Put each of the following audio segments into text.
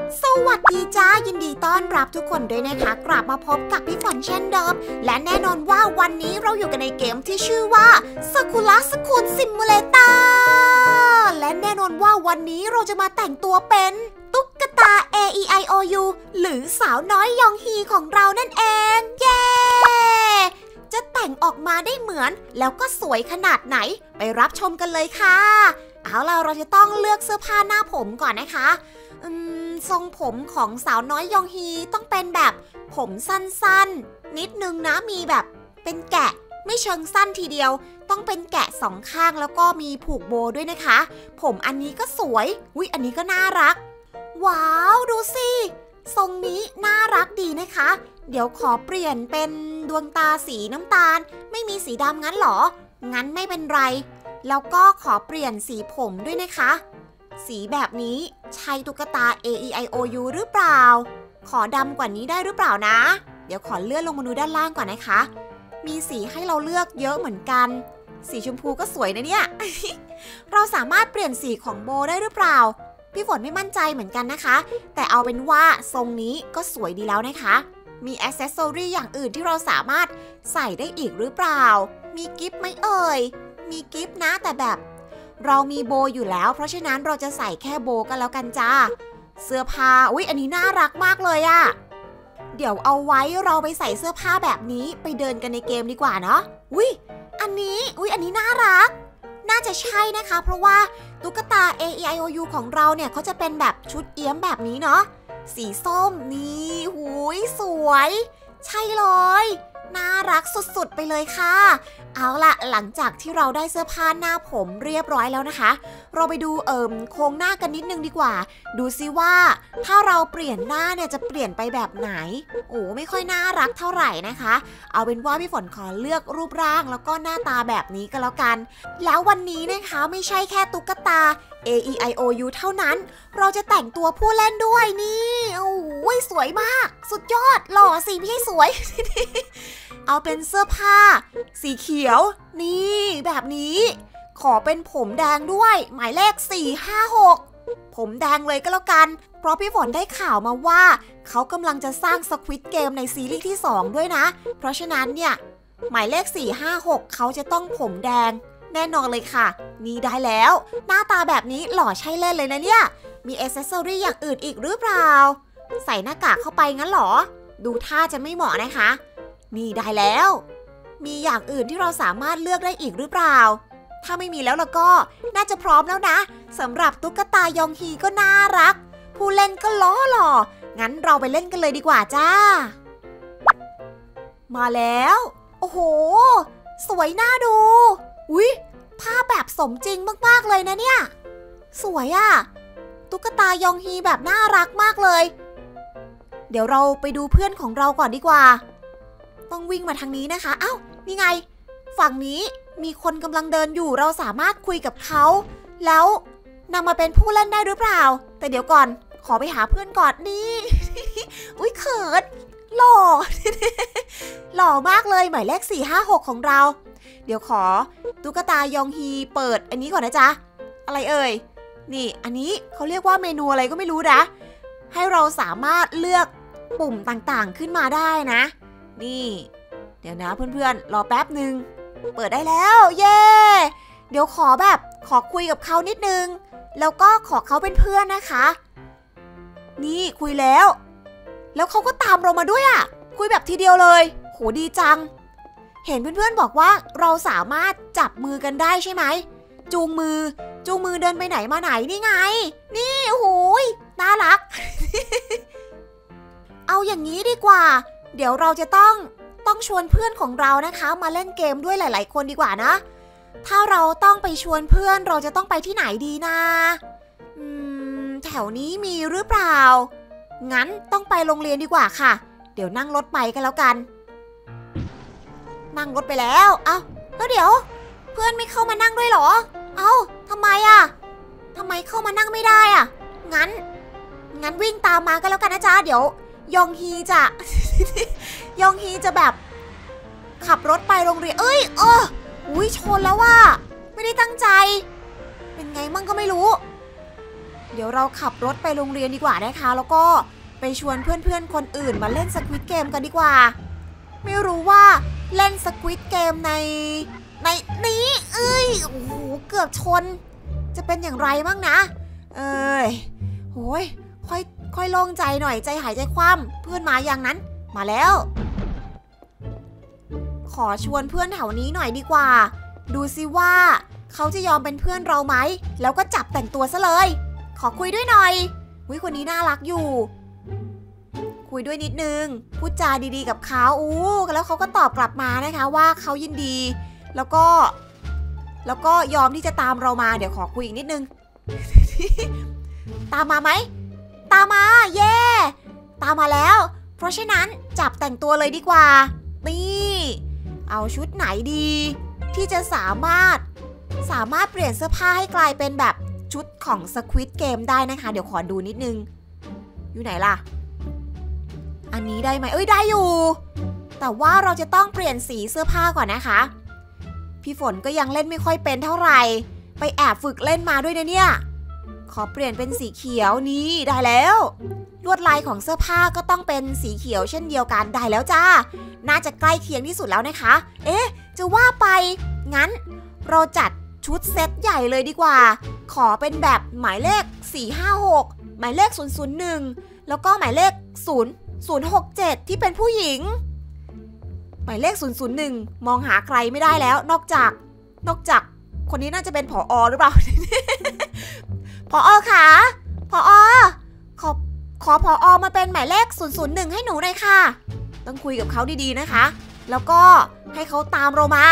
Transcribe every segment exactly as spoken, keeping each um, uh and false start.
สวัสดีจ้ายินดีต้อนรับทุกคนด้วยนะคะกลับมาพบกับพี่ฝนเช่นเดิมและแน่นอนว่าวันนี้เราอยู่กันในเกมที่ชื่อว่า Sakura School Simulator และแน่นอนว่าวันนี้เราจะมาแต่งตัวเป็นตุ๊กตา เอ อี ไอ โอ ยู หรือสาวน้อยยองฮีของเรานั่นเองเย้จะแต่งออกมาได้เหมือนแล้วก็สวยขนาดไหนไปรับชมกันเลยค่ะเอาล่ะเราจะต้องเลือกเสื้อผ้าหน้าผมก่อนนะคะอืมทรงผมของสาวน้อยยองฮีต้องเป็นแบบผมสั้นๆนิดนึงนะมีแบบเป็นแกะไม่เชิงสั้นทีเดียวต้องเป็นแกะสองข้างแล้วก็มีผูกโบด้วยนะคะผมอันนี้ก็สวยอุ๊ยอันนี้ก็น่ารักว้าวดูสิทรงนี้น่ารักดีนะคะเดี๋ยวขอเปลี่ยนเป็นดวงตาสีน้ำตาลไม่มีสีดำงั้นหรองั้นไม่เป็นไรแล้วก็ขอเปลี่ยนสีผมด้วยนะคะสีแบบนี้ใช่ตุ๊กตา เอ อี ไอ โอ ยู หรือเปล่าขอดำกว่านี้ได้หรือเปล่านะเดี๋ยวขอเลื่อนลงมาดูด้านล่างก่อนนะคะมีสีให้เราเลือกเยอะเหมือนกันสีชมพูก็สวยนะเนี่ย เราสามารถเปลี่ยนสีของโบได้หรือเปล่าพี่ฝนไม่มั่นใจเหมือนกันนะคะแต่เอาเป็นว่าทรงนี้ก็สวยดีแล้วนะคะมีแอ c เซสซอรี่อย่างอื่นที่เราสามารถใส่ได้อีกหรือเปล่ามีกิฟต์ไหมเอ่ยมีกิฟต์นะแต่แบบเรามีโบอยู่แล้วเพราะฉะนั้นเราจะใส่แค่โบกันแล้วกันจ้าเสื้อผ้าอุ๊ยอันนี้น่ารักมากเลยอะเดี๋ยวเอาไว้เราไปใส่เสื้อผ้าแบบนี้ไปเดินกันในเกมดีกว่าเนาะอุ๊ยอันนี้อุ๊ยอันนี้น่ารักน่าจะใช่นะคะเพราะว่าตุ๊กตา เอ อี ไอ โอ ยู ของเราเนี่ยเขาจะเป็นแบบชุดเอี้ยมแบบนี้เนาะสีส้มนี่หูยสวยใช่เลยน่ารักสุดๆไปเลยค่ะเอาล่ะหลังจากที่เราได้เสื้อผ้าหน้าผมเรียบร้อยแล้วนะคะเราไปดูเอ่มโครงหน้ากันนิดนึงดีกว่าดูซิว่าถ้าเราเปลี่ยนหน้าเนี่ยจะเปลี่ยนไปแบบไหนโอ้ไม่ค่อยน่ารักเท่าไหร่นะคะเอาเป็นว่าพี่ฝนขอเลือกรูปร่างแล้วก็หน้าตาแบบนี้ก็แล้วกันแล้ววันนี้นะคะไม่ใช่แค่ตุ๊กตา เอ อี ไอ โอ ยู เท่านั้นเราจะแต่งตัวผู้เล่นด้วยนี่โอ้ยสวยมากสุดยอดหล่อสิพี่สวย เอาเป็นเสื้อผ้าสีเขียวนี่แบบนี้ขอเป็นผมแดงด้วยหมายเลขสี่ ห้า หกผมแดงเลยก็แล้วกันเพราะพี่ฝนได้ข่าวมาว่าเขากำลังจะสร้าง Squid Game ในซีรีส์ที่สองด้วยนะเพราะฉะนั้นเนี่ยหมายเลขสี่ ห้า หกเขาจะต้องผมแดงแน่นอนเลยค่ะนี่ได้แล้วหน้าตาแบบนี้หล่อใช่เล่นเลยนะเนี่ยมีแอ c เซสซอรี่อย่างอื่นอีกหรือเปล่าใส่หน้ากากเข้าไปงั้นหรอดูท่าจะไม่เหมาะนะคะนี่ได้แล้วมีอย่างอื่นที่เราสามารถเลือกได้อีกหรือเปล่าถ้าไม่มีแล้วล่ะก็น่าจะพร้อมแล้วนะสำหรับตุ๊กตายองฮีก็น่ารักผู้เล่นก็ล้อหล่องั้นเราไปเล่นกันเลยดีกว่าจ้ามาแล้วโอ้โหสวยน่าดูอุ๊ยภาพแบบสมจริงมากๆเลยนะเนี่ยสวยอะตุ๊กตายองฮีแบบน่ารักมากเลยเดี๋ยวเราไปดูเพื่อนของเราก่อนดีกว่าต้องวิ่งมาทางนี้นะคะเอ้านี่ไงฝั่งนี้มีคนกำลังเดินอยู่เราสามารถคุยกับเขาแล้วนำมาเป็นผู้เล่นได้หรือเปล่าแต่เดี๋ยวก่อนขอไปหาเพื่อนก่อนนี่ อุ๊ยเขินหล่อ หล่อมากเลยหมายเลขสี่ ห้า หกของเราเดี๋ยวขอตุ๊กตายองฮีเปิดอันนี้ก่อนนะจ๊ะอะไรเอ่ยนี่อันนี้เขาเรียกว่าเมนูอะไรก็ไม่รู้นะให้เราสามารถเลือกปุ่มต่างๆขึ้นมาได้นะนี่เดี๋ยวนะเพื่อนๆรอแป๊บหนึ่งเปิดได้แล้วเย้เดี๋ยวขอแบบขอคุยกับเขานิดนึงแล้วก็ขอเขาเป็นเพื่อนนะคะนี่คุยแล้วแล้วเขาก็ตามเรามาด้วยอ่ะคุยแบบทีเดียวเลยโหดีจังเห็นเพื่อนๆบอกว่าเราสามารถจับมือกันได้ใช่ไหมจูงมือจูงมือเดินไปไหนมาไหนนี่ไงนี่โอ้โหน่ารัก เอาอย่างนี้ดีกว่าเดี๋ยวเราจะต้องต้องชวนเพื่อนของเรานะคะมาเล่นเกมด้วยหลายๆคนดีกว่านะถ้าเราต้องไปชวนเพื่อนเราจะต้องไปที่ไหนดีนะอืมแถวนี้มีหรือเปล่างั้นต้องไปโรงเรียนดีกว่าค่ะเดี๋ยวนั่งรถไปกันแล้วกันนั่งรถไปแล้วเอ้าแล้วเดี๋ยวเพื่อนไม่เข้ามานั่งด้วยเหรอเอ้าทำไมอะทำไมเข้ามานั่งไม่ได้อะงั้นงั้นวิ่งตามมากันแล้วกันนะจ๊ะเดี๋ยวยองฮีจะ ยองฮีจะแบบขับรถไปโรงเรียนเอ้ยเอออุ้ยชนแล้วว่ะไม่ได้ตั้งใจเป็นไงมั่งก็ไม่รู้เดี๋ยวเราขับรถไปโรงเรียนดีกว่านะคะแล้วก็ไปชวนเพื่อนๆคนอื่นมาเล่นสควิดเกมกันดีกว่าไม่รู้ว่าเล่นสควิดเกมในในนี้เอ้ยโอ้โหเกือบชนจะเป็นอย่างไรบ้างนะเอ้ยโอ้ยค่อยค่อยโล่งใจหน่อยใจหายใจคว่ำเพื่อนมาอย่างนั้นมาแล้วขอชวนเพื่อนแถวนี้หน่อยดีกว่าดูสิว่าเขาจะยอมเป็นเพื่อนเราไหมแล้วก็จับแต่งตัวซะเลยขอคุยด้วยหน่อยวิคนนี้น่ารักอยู่คุยด้วยนิดนึงพูดจาดีๆกับเขาอู้แล้วเขาก็ตอบกลับมานะคะว่าเขายินดีแล้วก็แล้วก็ยอมที่จะตามเรามาเดี๋ยวขอคุยอีกนิดนึง ตามมาไหมตามมาเย่ตามมาแล้วเพราะฉะนั้นจับแต่งตัวเลยดีกว่านี่เอาชุดไหนดีที่จะสามารถสามารถเปลี่ยนเสื้อผ้าให้กลายเป็นแบบชุดของ Squid Game ได้นะคะเดี๋ยวขอดูนิดนึงอยู่ไหนล่ะอันนี้ได้ไหมเอ้ยได้อยู่แต่ว่าเราจะต้องเปลี่ยนสีเสื้อผ้าก่อนนะคะพี่ฝนก็ยังเล่นไม่ค่อยเป็นเท่าไหร่ไปแอบฝึกเล่นมาด้วยนะเนี่ยขอเปลี่ยนเป็นสีเขียวนี่ได้แล้วลวดลายของเสื้อผ้าก็ต้องเป็นสีเขียวเช่นเดียวกันได้แล้วจ้าน่าจะใกล้เคียงที่สุดแล้วนะคะเอ๊ะจะว่าไปงั้นเราจัดชุดเซตใหญ่เลยดีกว่าขอเป็นแบบหมายเลขสี่ ห้า หกหมายเลขศูนย์ ศูนย์ หนึ่งแล้วก็หมายเลขศูนย์ ศูนย์ หก เจ็ดที่เป็นผู้หญิงหมายเลขศูนย์ ศูนย์ หนึ่งมองหาใครไม่ได้แล้วนอกจากนอกจากคนนี้น่าจะเป็นผอ.หรือเปล่า ผอ.ค่ะผอ.ขอขอผอ.มาเป็นหมายเลขศูนย์ ศูนย์ หนึ่งให้หนูหน่อยค่ะต้องคุยกับเขาดีๆนะคะแล้วก็ให้เขาตามเรามา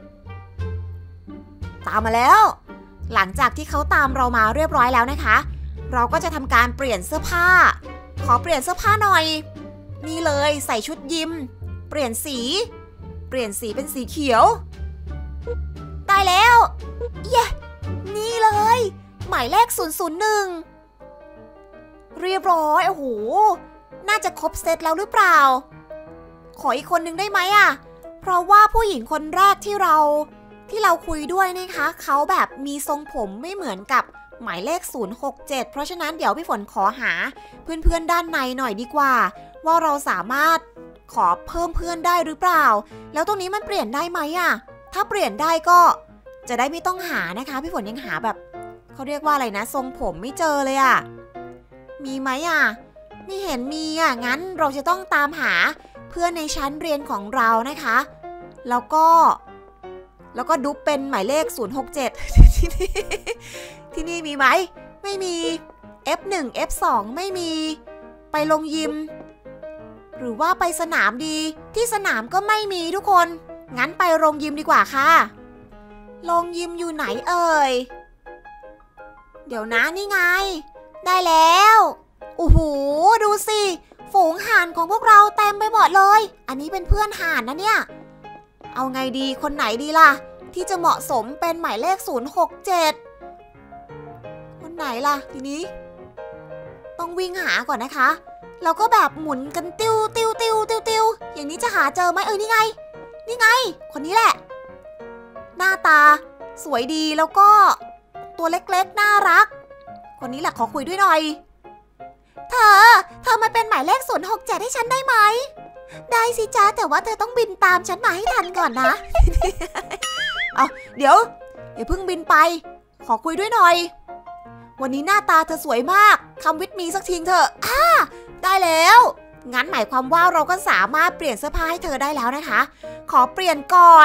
ตามมาแล้วหลังจากที่เขาตามเรามาเรียบร้อยแล้วนะคะเราก็จะทำการเปลี่ยนเสื้อผ้าขอเปลี่ยนเสื้อผ้าหน่อยนี่เลยใส่ชุดยิมเปลี่ยนสีเปลี่ยนสีเป็นสีเขียวได้แล้วเย้นี่เลยหมายเลขศูนย์ ศูนย์ หนึ่งเรียบร้อยโอ้โหน่าจะครบเซตแล้วหรือเปล่าขออีกคนนึงได้ไหมอ่ะเพราะว่าผู้หญิงคนแรกที่เราที่เราคุยด้วยนะคะเขาแบบมีทรงผมไม่เหมือนกับหมายเลขศูนย์ หก เจ็ดเพราะฉะนั้นเดี๋ยวพี่ฝนขอหาเพื่อนๆด้านในหน่อยดีกว่าว่าเราสามารถขอเพิ่มเพื่อนได้หรือเปล่าแล้วตรงนี้มันเปลี่ยนได้ไหมอ่ะถ้าเปลี่ยนได้ก็จะได้ไม่ต้องหานะคะพี่ฝนยังหาแบบเขาเรียกว่าอะไรนะทรงผมไม่เจอเลยอ่ะมีไหมอ่ะไม่เห็นมีอ่ะงั้นเราจะต้องตามหาเพื่อนในชั้นเรียนของเรานะคะแล้วก็แล้วก็ดุ๊บเป็นหมายเลขศูนย์ หก เจ็ด ที่นี่ที่นี่มีไหมไม่มี เอฟ หนึ่ง เอฟ สอง ไม่มีไปลงยิมหรือว่าไปสนามดีที่สนามก็ไม่มีทุกคนงั้นไปโรงยิมดีกว่าค่ะโรงยิมอยู่ไหนเอ่ยเดี๋ยวนะนี่ไงได้แล้วโอ้โหดูสิฝูงห่านของพวกเราเต็มไปหมดเลยอันนี้เป็นเพื่อนห่านนะเนี่ยเอาไงดีคนไหนดีล่ะที่จะเหมาะสมเป็นหมายเลขศูนย์ หก เจ็ดคนไหนล่ะทีนี้ต้องวิ่งหาก่อนนะคะเราก็แบบหมุนกันติ้วติ้วติ้วติ้วติ้วอย่างนี้จะหาเจอไหมเอ้ยนี่ไงนี่ไงคนนี้แหละหน้าตาสวยดีแล้วก็ตัวเล็กๆน่ารักคนนี้แหละขอคุยด้วยหน่อยเธอเธอมาเป็นหมายเลขศูนย์ หก เจ็ดให้ฉันได้ไหมได้สิจ้าแต่ว่าเธอต้องบินตามฉันมาให้ทันก่อนนะ เอาเดี๋ยวอย่าเพิ่งบินไปขอคุยด้วยหน่อยวันนี้หน้าตาเธอสวยมากคำวิทมีสักทีเถอะอ่าได้แล้วงั้นหมายความว่าเราก็สามารถเปลี่ยนเสื้อผ้าให้เธอได้แล้วนะคะขอเปลี่ยนก่อน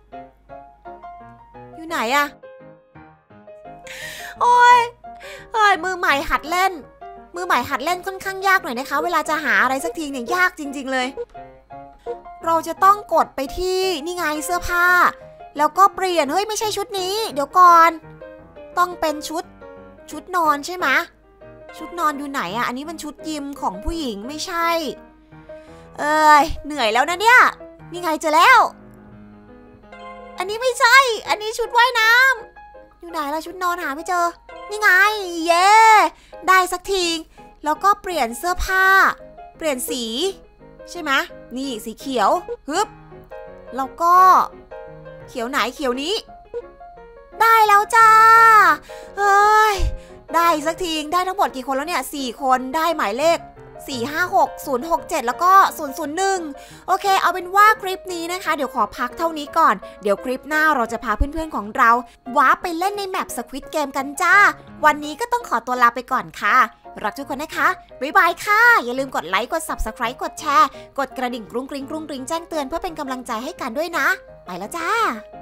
อยู่ไหนอะโอ้ยเฮ้ยมือใหม่หัดเล่นมือใหม่หัดเล่นค่อนข้างยากหน่อยนะคะเวลาจะหาอะไรสักทีเนี่ยยากจริงๆเลยเราจะต้องกดไปที่นี่ไงเสื้อผ้าแล้วก็เปลี่ยนเฮ้ยไม่ใช่ชุดนี้เดี๋ยวก่อนต้องเป็นชุดชุดนอนใช่ไหมชุดนอนอยู่ไหนอ่ะอันนี้มันชุดยิมของผู้หญิงไม่ใช่เอ้ยเหนื่อยแล้วนะเนี่ยนี่ไงเจอแล้วอันนี้ไม่ใช่อันนี้ชุดว่ายน้ำอยู่ไหนล่ะชุดนอนหาไม่เจอนี่ไงเย้ได้สักทีแล้วก็เปลี่ยนเสื้อผ้าเปลี่ยนสีใช่ไหมนี่สีเขียวฮึบแล้วก็เขียวไหนเขียวนี้ได้แล้วจ้าเฮ้ยได้สักทีได้ทั้งหมดกี่คนแล้วเนี่ยสี่คนได้หมายเลขสี่ ห้า หก ศูนย์ หก เจ็ดแล้วก็ศูนย์ ศูนย์ หนึ่งโอเคเอาเป็นว่าคลิปนี้นะคะเดี๋ยวขอพักเท่านี้ก่อนเดี๋ยวคลิปหน้าเราจะพาเพื่อนๆของเราว้าไปเล่นในแมป Squid Game กันจ้าวันนี้ก็ต้องขอตัวลาไปก่อนค่ะรักทุกคนนะคะบ๊ายบายค่ะอย่าลืมกดไลค์กด Subscribe กดแชร์กดกระดิ่งกรุ้งกริ้งกรุ้งกริ้งแจ้งเตือนเพื่อเป็นกำลังใจให้กันด้วยนะไปแล้วจ้า